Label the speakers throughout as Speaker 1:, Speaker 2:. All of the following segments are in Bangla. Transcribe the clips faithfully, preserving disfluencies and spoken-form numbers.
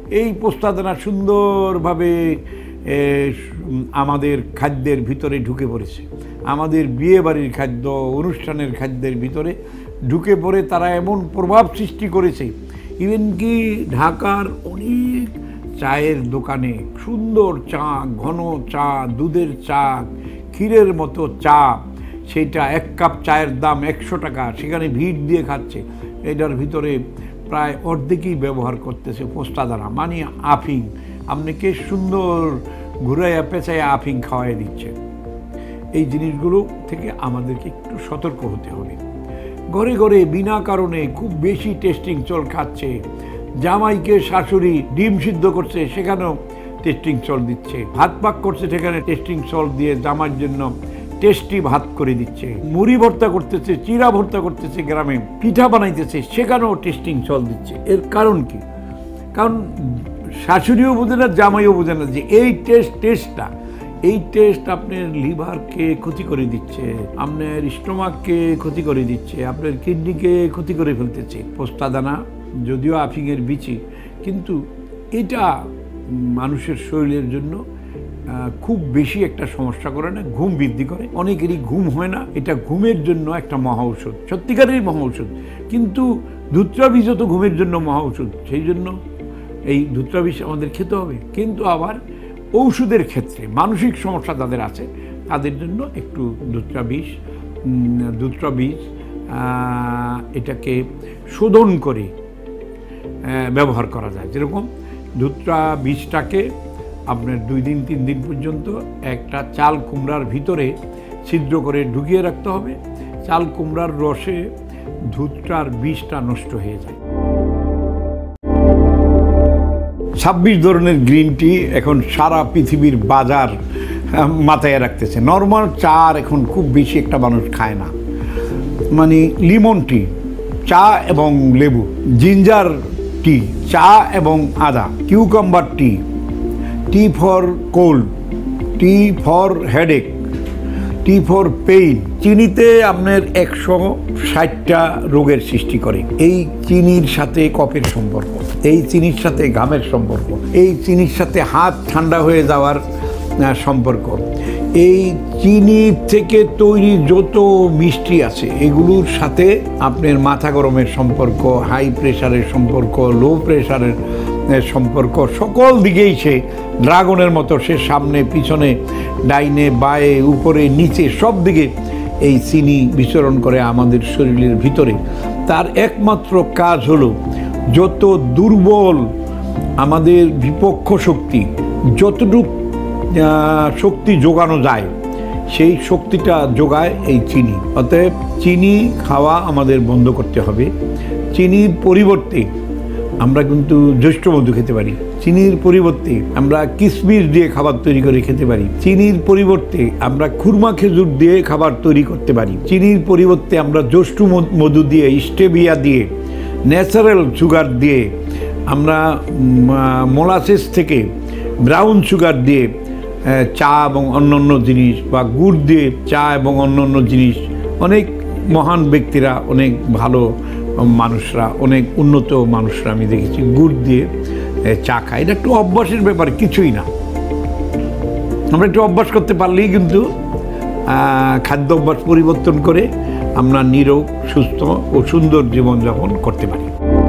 Speaker 1: এই পোস্তাদানা সুন্দরভাবে আমাদের খাদ্যের ভিতরে ঢুকে পড়েছে, আমাদের বিয়েবাড়ির খাদ্য, অনুষ্ঠানের খাদ্যের ভিতরে ঢুকে পড়ে তারা এমন প্রভাব সৃষ্টি করেছে। ইভেন কি ঢাকার অনেক চায়ের দোকানে সুন্দর চা, ঘন চা, দুধের চা, ক্ষীরের মতো চা, সেটা এক কাপ চায়ের দাম একশো টাকা, সেখানে ভিড় দিয়ে খাচ্ছে। এটার ভিতরে প্রায় অর্ধেকই ব্যবহার করতেছে পোস্তাদানা, মানে আফিং। আপনাকে সুন্দর ঘুরাইয়া পেঁচাইয়া আফিং খাওয়াই দিচ্ছে। এই জিনিসগুলো থেকে আমাদেরকে একটু সতর্ক হতে হবে। ঘরে ঘরে বিনা কারণে খুব বেশি টেস্টিং চল খাচ্ছে। জামাইকে শাশুড়ি ডিম সিদ্ধ করছে, সেখানেও টেস্টিং চল দিচ্ছে। ভাত পাক করছে, সেখানে টেস্টিং চল দিয়ে জামাইয়ের জন্য টেস্টি ভাত করে দিচ্ছে। মুড়ি ভর্তা করতেছে, চিরা ভর্তা করতেছে, গ্রামে পিঠা বানাইতেছে, সেখানেও টেস্টিং চল দিচ্ছে। এর কারণ কি? কারণ শাশুড়িও বোঝে না, জামাইও বোঝে না যে এই টেস্ট টেস্টটা এই টেস্ট আপনার লিভারকে ক্ষতি করে দিচ্ছে, আপনার স্টোমাককে ক্ষতি করে দিচ্ছে, আপনার কিডনিকে ক্ষতি করে ফেলতেছে। পোস্তাদানা যদিও আফিংয়ের বিচি, কিন্তু এটা মানুষের শরীরের জন্য খুব বেশি একটা সমস্যা করে না, ঘুম বৃদ্ধি করে। অনেকেরই ঘুম হয় না, এটা ঘুমের জন্য একটা মহা ঔষধ, সত্যিকারেরই মহা ঔষধ। কিন্তু ধুত্রা বীজও তো ঘুমের জন্য মহা ঔষধ, সেই জন্য এই ধুত্রা বীজ আমাদের খেতে হবে। কিন্তু আবার ঔষধের ক্ষেত্রে মানসিক সমস্যা যাদের আছে তাদের জন্য একটু ধুত্রা বীজ ধুত্রা বীজ এটাকে শোধন করে ব্যবহার করা যায়। যেরকম ধুত্রা বীজটাকে আপনার দুই দিন তিন দিন পর্যন্ত একটা চাল কুমড়ার ভিতরে ছিদ্র করে ঢুকিয়ে রাখতে হবে। চাল কুমড়ার রসে ধুত্রার বীজটা নষ্ট হয়ে যায়। ছাব্বিশ ধরনের গ্রিন টি এখন সারা পৃথিবীর বাজার মাথায় রাখতেছে। নর্মাল চা এখন খুব বেশি একটা মানুষ খায় না, মানে লিমন টি, চা এবং লেবু, জিঞ্জার টি, চা এবং আদা, cucumber tea, tea for cold, tea for headache, tea for pain. চিনিতে আপনার একশো ষাটটা রোগের সৃষ্টি করে। এই চিনির সাথে কফের সম্পর্ক, এই চিনির সাথে ঘামের সম্পর্ক, এই চিনির সাথে হাত ঠান্ডা হয়ে যাওয়ার সম্পর্ক, এই চিনি থেকে তৈরি যত মিষ্টি আছে এগুলোর সাথে আপনার মাথা গরমের সম্পর্ক, হাই প্রেশারের সম্পর্ক, লো প্রেশারের সম্পর্ক, সকল দিকেই সে ড্রাগনের মতো, সে সামনে পিছনে, ডাইনে বায়ে, উপরে নিচে, সব দিকে এই চিনি বিচরণ করে আমাদের শরীরের ভিতরে। তার একমাত্র কাজ হলো যত দুর্বল আমাদের বিপক্ষ শক্তি, যতটুকু শক্তি যোগানো যায় সেই শক্তিটা যোগায় এই চিনি। অতএব চিনি খাওয়া আমাদের বন্ধ করতে হবে। চিনির পরিবর্তে আমরা কিন্তু জ্যৈষ্ঠ মধু খেতে পারি, চিনির পরিবর্তে আমরা কিশমিশ দিয়ে খাবার তৈরি করে খেতে পারি, চিনির পরিবর্তে আমরা খুরমা খেজুর দিয়ে খাবার তৈরি করতে পারি, চিনির পরিবর্তে আমরা জ্যৈষ্ঠ মধু দিয়ে, স্টেভিয়া দিয়ে, ন্যাচারাল সুগার দিয়ে, আমরা মোলাসেস থেকে ব্রাউন সুগার দিয়ে চা এবং অন্যান্য জিনিস, বা গুড় দিয়ে চা এবং অন্যান্য জিনিস, অনেক মহান ব্যক্তিরা, অনেক ভালো মানুষরা, অনেক উন্নত মানুষরা আমি দেখেছি গুড় দিয়ে চা খায়। এটা একটু অভ্যাসের ব্যাপার, কিছুই না। আমরা একটু অভ্যাস করতে পারলেই কিন্তু খাদ্য অভ্যাস পরিবর্তন করে আমরা নিরোগ, সুস্থ ও সুন্দর জীবনযাপন করতে পারি।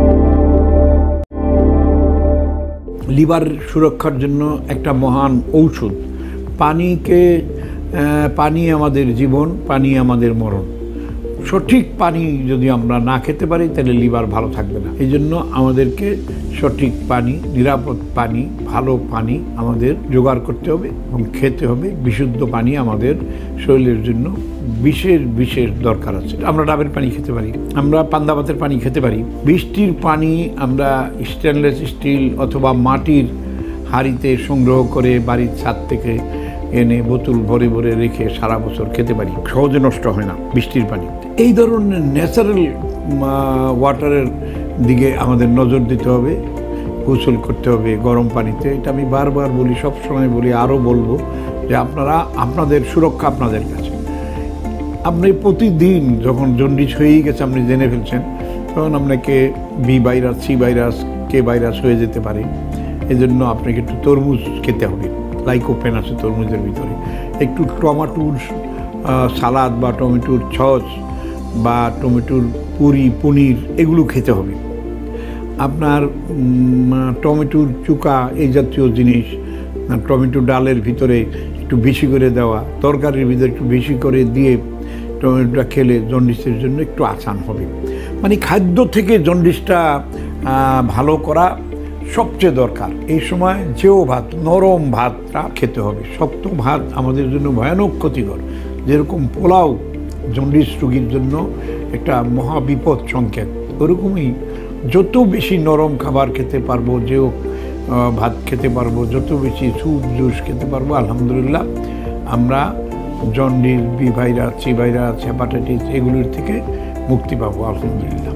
Speaker 1: লিভার সুরক্ষার জন্য একটা মহান ঔষধ। পানিকে পানি আমাদের জীবন, পানি আমাদের মরণ। সঠিক পানি যদি আমরা না খেতে পারি তাহলে লিভার ভালো থাকবে না। এই জন্য আমাদেরকে সঠিক পানি, নিরাপদ পানি, ভালো পানি আমাদের জোগাড় করতে হবে এবং খেতে হবে। বিশুদ্ধ পানি আমাদের শরীরের জন্য বিশেষ বিশেষ দরকার আছে। আমরা ডাবের পানি খেতে পারি, আমরা পান্তা ভাতের পানি খেতে পারি। বৃষ্টির পানি আমরা স্টেনলেস স্টিল অথবা মাটির হাঁড়িতে সংগ্রহ করে বাড়ির ছাদ থেকে এনে বোতল ভরে ভরে রেখে সারা বছর খেতে পারি, সহজে নষ্ট হয় না বৃষ্টির পানি। এই ধরনের ন্যাচারাল ওয়াটারের দিকে আমাদের নজর দিতে হবে, গোসল করতে হবে গরম পানিতে। এটা আমি বারবার বলি, সব সময় বলি, আরও বলবো যে আপনারা, আপনাদের সুরক্ষা আপনাদের কাছে। আপনি প্রতিদিন যখন জন্ডিস হয়েই গেছে, আপনি জেনে ফেলছেন, তখন আপনাকে B virus, C virus, K virus হয়ে যেতে পারে। এজন্য আপনাকে একটু তরমুজ খেতে হবে, লাইকোপেন আছে তরমুজের ভিতরে। একটু টমেটোর সালাদ বা টমেটোর সস বা টমেটোর পুরি পনির এগুলো খেতে হবে। আপনার টমেটোর চুকা এই জাতীয় জিনিস, টমেটো ডালের ভিতরে একটু বেশি করে দেওয়া, তরকারির ভিতরে একটু বেশি করে দিয়ে টমেটোটা খেলে জন্ডিসের জন্য একটু আসান হবে। মানে খাদ্য থেকে জন্ডিসটা ভালো করা সবচেয়ে দরকার। এই সময় যেও ভাত, নরম ভাতটা খেতে হবে। শক্ত ভাত আমাদের জন্য ভয়ানক ক্ষতিকর। যেরকম পোলাও জন্ডিস রোগীর জন্য একটা মহাবিপদ সংকেত, ওরকমই যত বেশি নরম খাবার খেতে পারবো, যেও ভাত খেতে পারবো, যত বেশি স্যুপ জুস খেতে পারবো, আলহামদুলিল্লাহ আমরা jaundice, B virus, C virus, hepatitis এগুলির থেকে মুক্তি পাবো আলহামদুলিল্লাহ।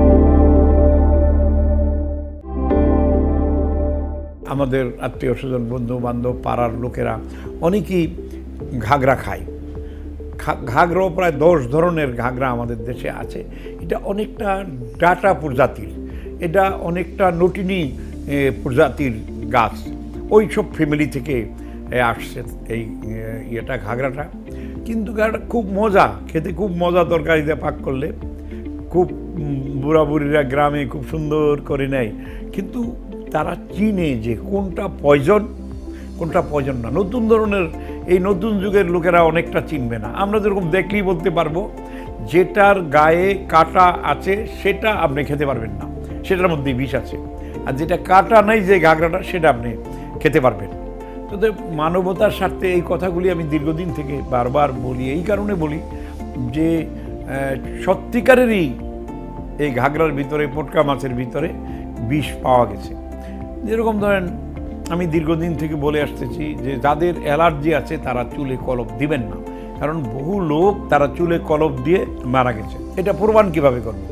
Speaker 1: আমাদের আত্মীয় স্বজন, বন্ধু বান্ধব, পাড়ার লোকেরা অনেকেই ঘাগরা খায়। ঘাগরাও প্রায় দশ ধরনের ঘাগরা আমাদের দেশে আছে। এটা অনেকটা ডাটা প্রজাতির, এটা অনেকটা নটিনি প্রজাতির গাছ, ওই সব ফ্যামিলি থেকে আসছে এই ইয়েটা ঘাগরাটা। কিন্তু ঘাগরাটা খুব মজা খেতে, খুব মজা তরকারি দিয়ে পাক করলে, খুব বুড়া বুড়িরা গ্রামে খুব সুন্দর করে নেয়। কিন্তু তারা চিনে যে কোনটা পয়জন, কোনটা পয়জন না। নতুন ধরনের এই নতুন যুগের লোকেরা অনেকটা চিনবে না। আমরা যেরকম দেখলেই বলতে পারবো যেটার গায়ে কাটা আছে সেটা আপনি খেতে পারবেন না, সেটার মধ্যে বিষ আছে। আর যেটা কাটা নাই যে ঘাগরাটা, সেটা আপনি খেতে পারবেন। তো মানবতার স্বার্থে এই কথাগুলি আমি দীর্ঘদিন থেকে বারবার বলি। এই কারণে বলি যে সত্যিকারেরই এই ঘাগরার ভিতরে, পটকা মাছের ভিতরে বিষ পাওয়া গেছে। যেরকম ধরেন আমি দীর্ঘদিন থেকে বলে আসতেছি যে যাদের অ্যালার্জি আছে তারা চুলে কলপ দিবেন না, কারণ বহু লোক তারা চুলে কলপ দিয়ে মারা গেছে। এটা প্রমাণ কিভাবে করবে?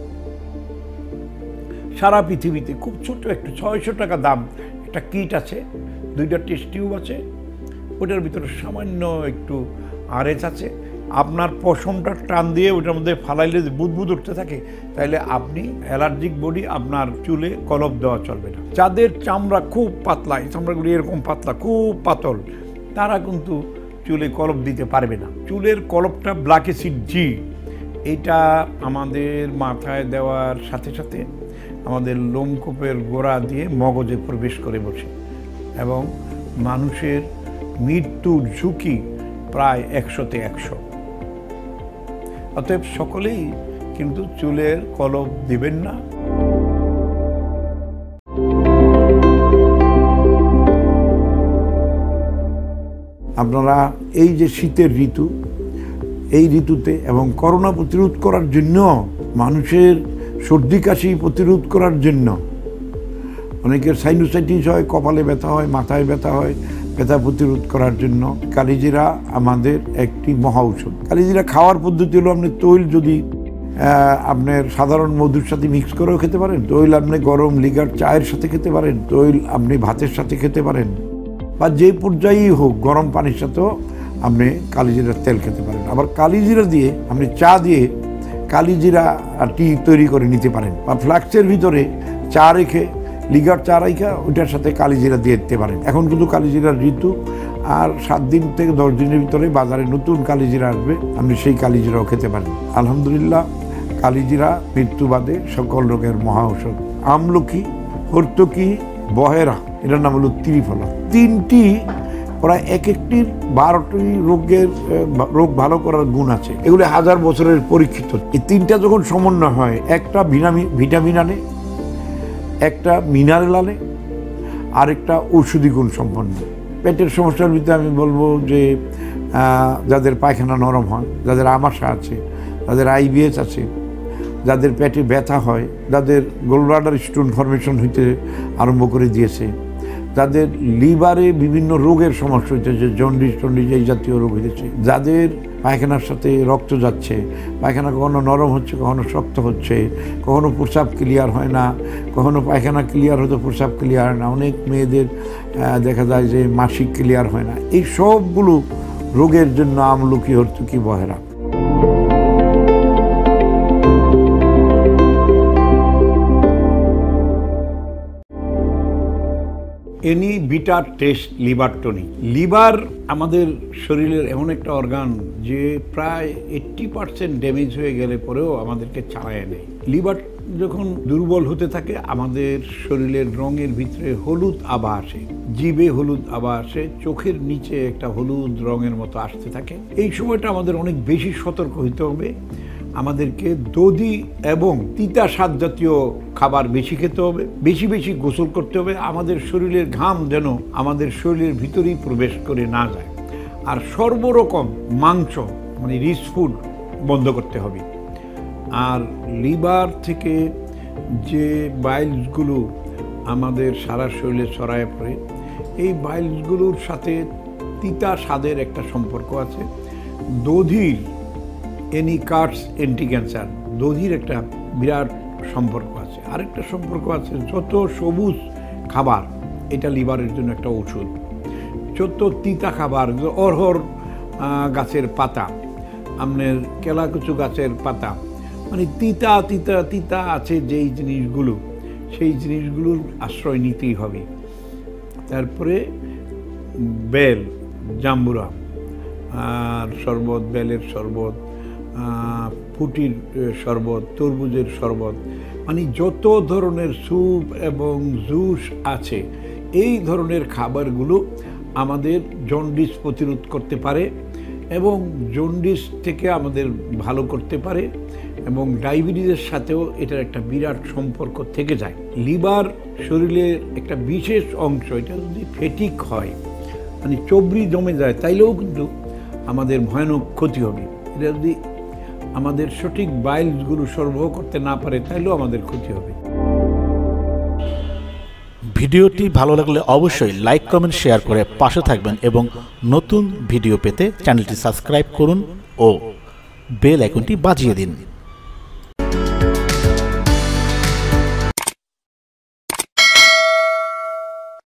Speaker 1: সারা পৃথিবীতে খুব ছোট একটু ছয়শো টাকা দাম একটা কিট আছে, দুইটা টেস্ট টিউব আছে, ওটার ভিতরে সামান্য একটু আরএচ আছে। আপনার পশমটা টান দিয়ে ওটার মধ্যে ফালাইলে যে বুদবুদ উঠতে থাকে, তাইলে আপনি অ্যালার্জিক বডি, আপনার চুলে কলপ দেওয়া চলবে না। যাদের চামড়া খুব পাতলা, এই চামড়াগুলি এরকম পাতলা, খুব পাতল, তারা কিন্তু চুলে কলপ দিতে পারবে না। চুলের কলপটা ব্ল্যাক অ্যাসিড জি, এটা আমাদের মাথায় দেওয়ার সাথে সাথে আমাদের লোমকূপের গোড়া দিয়ে মগজে প্রবেশ করে বসে এবং মানুষের মৃত্যুর ঝুঁকি প্রায় একশোতে একশো। অতএব সকলেই কিন্তু চুলের কলপ দিবেন না। আপনারা এই যে শীতের ঋতু, এই ঋতুতে এবং করোনা প্রতিরোধ করার জন্য, মানুষের সর্দি কাশি প্রতিরোধ করার জন্য, অনেকের সাইনোসাইটিস হয়, কপালে ব্যথা হয়, মাথায় ব্যথা হয়, ব্যথা প্রতিরোধ করার জন্য কালিজিরা আমাদের একটি মহা ঔষধ। কালিজিরা খাওয়ার পদ্ধতি হলো, আপনি তৈল যদি আপনার সাধারণ মধুর সাথে মিক্স করেও খেতে পারেন, তৈল আপনি গরম লিগার চায়ের সাথে খেতে পারেন, তৈল আপনি ভাতের সাথে খেতে পারেন, বা যে পর্যায়েই হোক গরম পানির সাথেও আপনি কালিজিরার তেল খেতে পারেন। আবার কালিজিরা দিয়ে আপনি চা দিয়ে কালিজিরা টি তৈরি করে নিতে পারেন, বা ফ্লাক্সের ভিতরে চা রেখে, লিগার চা রাইখা ওইটার সাথে কালিজিরা দিয়ে দিতে পারেন। এখন কিন্তু কালিজিরার ঋতু, আর সাত দিন থেকে দশ দিনের ভিতরে বাজারে নতুন কালিজিরা আসবে, আপনি সেই কালিজিরাও খেতে পারেন। আলহামদুলিল্লাহ, কালিজিরা মৃত্যুবাদে সকল রোগের মহা ঔষধ। আমলকি, হর্তকি, বহেরা, এটার নাম হলো ত্রিফলা। তিনটি প্রায় এক একটির বারোটি রোগের রোগ ভালো করার গুণ আছে। এগুলি হাজার বছরের পরীক্ষিত। এই তিনটা যখন সমন্বয় হয়, একটা ভিটামিন ভিটামিন আনে, একটা মিনারেল আনে, আরেকটা ঔষধি গুণ সম্পন্ন। পেটের সমস্যার ভিতরে আমি বলবো যে যাদের পায়খানা নরম হয়, যাদের আমাশা আছে, যাদের আইবিএস আছে, যাদের পেটে ব্যথা হয়, যাদের গোলব্লাডার স্টোন ফর্মেশন হইতে আরম্ভ করে দিয়েছে, যাদের লিভারে বিভিন্ন রোগের সমস্যা হইতেছে, জন্ডিস টন্ডিস এই জাতীয় রোগ হইতেছে, যাদের পায়খানার সাথে রক্ত যাচ্ছে, পায়খানা কখনো নরম হচ্ছে, কখনো শক্ত হচ্ছে, কখনো প্রস্রাব ক্লিয়ার হয় না, কখনো পায়খানা ক্লিয়ার হতো প্রস্রাব ক্লিয়ার হয় না, অনেক মেয়েদের দেখা যায় যে মাসিক ক্লিয়ার হয় না, এই সবগুলো রোগের জন্য আমলকি, হর্তুকি, বহেরা। Any bitter taste liver tonic. Liver আমাদের শরীরের এমন একটা অর্গান যে প্রায় এইট্টি পার্সেন্ট ড্যামেজ হয়ে গেলে পরেও আমাদেরকে চালায় নেয়। লিভার যখন দুর্বল হতে থাকে আমাদের শরীরের রঙের ভিতরে হলুদ আভা আসে, জিভে হলুদ আভা আসে, চোখের নিচে একটা হলুদ রঙের মতো আসতে থাকে। এই সময়টা আমাদের অনেক বেশি সতর্ক হতে হবে। আমাদেরকে দধি এবং তিতা স্বাদ জাতীয় খাবার বেশি খেতে হবে, বেশি বেশি গোসল করতে হবে, আমাদের শরীরের ঘাম যেন আমাদের শরীরের ভিতরেই প্রবেশ করে না যায়। আর সর্বরকম মাংস মানে রিচ ফুড বন্ধ করতে হবে। আর লিভার থেকে যে বাইলসগুলো আমাদের সারা শরীরে ছড়ায় পড়ে, এই বাইলসগুলোর সাথে তিতা স্বাদের একটা সম্পর্ক আছে। দধির এনি কার্ডস অ্যান্টি ক্যান্সার, দধির একটা বিরাট সম্পর্ক আছে। আরেকটা সম্পর্ক আছে, যত সবুজ খাবার এটা লিভারের জন্য একটা ওষুধ। যত তিতা খাবার, অরহর গাছের পাতা, আপনার কেলাকুচু গাছের পাতা, মানে তিতা তিতা তিতা আছে যেই জিনিসগুলো, সেই জিনিসগুলোর আশ্রয় নিতেই হবে। তারপরে বেল, জাম্বুরা আর শরবত, বেলের শরবত, ফুটির শরবত, তরমুজের শরবত, মানে যত ধরনের স্যুপ এবং জুস আছে এই ধরনের খাবারগুলো আমাদের জন্ডিস প্রতিরোধ করতে পারে এবং জন্ডিস থেকে আমাদের ভালো করতে পারে এবং ডায়াবেটিসের সাথেও এটার একটা বিরাট সম্পর্ক থেকে যায়। লিভার শরীরের একটা বিশেষ অংশ, এটা যদি ফেটিক হয় মানে চবরি জমে যায় তাইলেও কিন্তু আমাদের ভয়ানক ক্ষতি হবে। এটা যদি আমাদের সঠিক বাইলসগুলো সরবরাহ করতে না পারে তাইলেও আমাদের ক্ষতি হবে।
Speaker 2: ভিডিওটি ভালো লাগলে অবশ্যই লাইক, কমেন্ট, শেয়ার করে পাশে থাকবেন এবং নতুন ভিডিও পেতে চ্যানেলটি সাবস্ক্রাইব করুন ও বেল আইকনটি বাজিয়ে দিন।